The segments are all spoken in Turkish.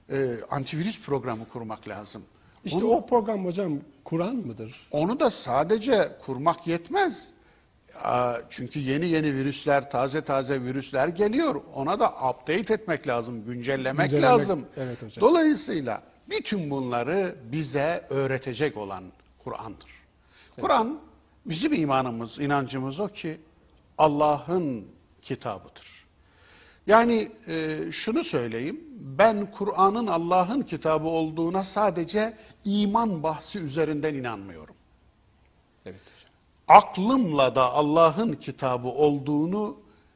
antivirüs programı kurmak lazım. İşte o program hocam Kur'an mıdır? Onu da sadece kurmak yetmez. Çünkü yeni virüsler, taze virüsler geliyor. Ona da update etmek lazım, güncellemek lazım. Evet hocam. Dolayısıyla bütün bunları bize öğretecek olan Kur'an'dır. Evet. Kur'an bizim inancımız o ki Allah'ın kitabıdır. Yani şunu söyleyeyim, ben Kur'an'ın Allah'ın kitabı olduğuna sadece iman bahsi üzerinden inanmıyorum. Evet. Aklımla da Allah'ın kitabı olduğunu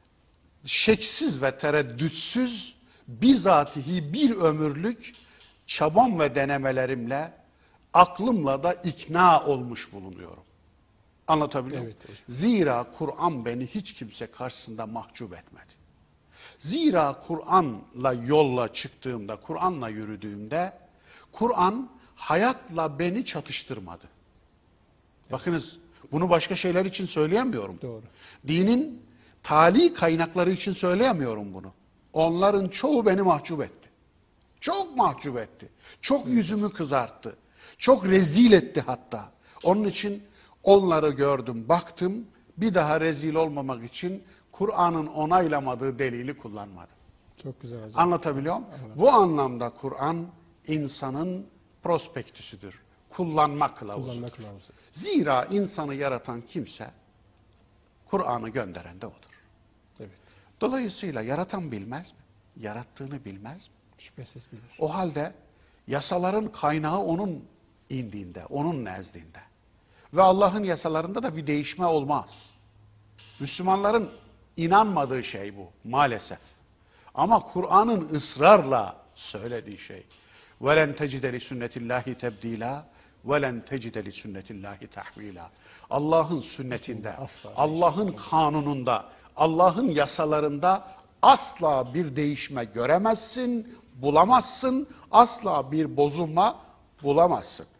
şeksiz ve tereddütsüz bizatihi bir ömürlük çabam ve denemelerimle aklımla da ikna olmuş bulunuyorum. Anlatabiliyor muyum? Evet, Zira Kur'an beni hiç kimse karşısında mahcup etmedi. Zira Kur'an'la yolla çıktığımda, Kur'an'la yürüdüğümde Kur'an hayatla beni çatıştırmadı. Bakınız, bunu başka şeyler için söyleyemiyorum. Doğru. Dinin tali kaynakları için söyleyemiyorum bunu. Onların çoğu beni mahcup etti. Çok mahcup etti. Çok yüzümü kızarttı. Çok rezil etti hatta. Onun için onları gördüm, baktım. Bir daha rezil olmamak için Kur'an'ın onaylamadığı delili kullanmadım. Çok güzel hocam. Anlatabiliyor muyum? Bu anlamda Kur'an insanın prospektüsüdür. Kullanma kılavuzudur. Zira insanı yaratan kimse Kur'an'ı gönderen de odur. Evet. Dolayısıyla yaratan bilmez mi? Yarattığını bilmez mi? Şüphesiz bilir. O halde yasaların kaynağı onun indinde, onun nezdinde. Ve Allah'ın yasalarında da bir değişme olmaz. Müslümanların inanmadığı şey bu maalesef. Ama Kur'an'ın ısrarla söylediği şey. وَلَنْ تَجِدَ لِسُنَّةِ اللّٰهِ تَبْد۪يلًا وَلَنْ تَجِدَ لِسُنَّةِ اللّٰهِ تَحْو۪يلًا. Allah'ın sünnetinde, Allah'ın kanununda, Allah'ın yasalarında asla bir değişme göremezsin, bulamazsın, asla bir bozulma bulamazsın.